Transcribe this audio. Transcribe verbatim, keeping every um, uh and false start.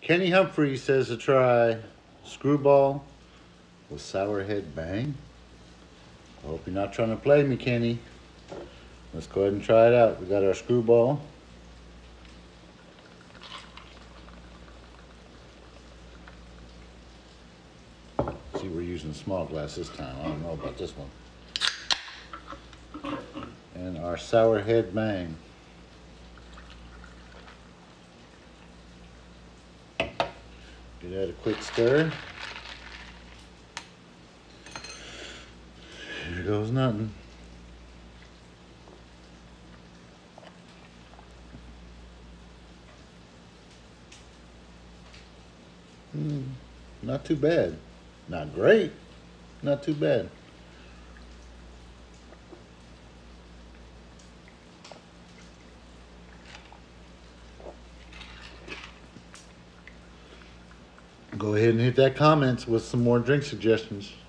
Kenny Humphrey says to try Skrewball with Sour Head Bang. I hope you're not trying to play me, Kenny. Let's go ahead and try it out. We got our Skrewball. See, we're using small glass this time. I don't know about this one. And our Sour Head Bang. Give that a quick stir. Here goes nothing. Mm, not too bad. Not great. Not too bad. Go ahead and hit that comments with some more drink suggestions.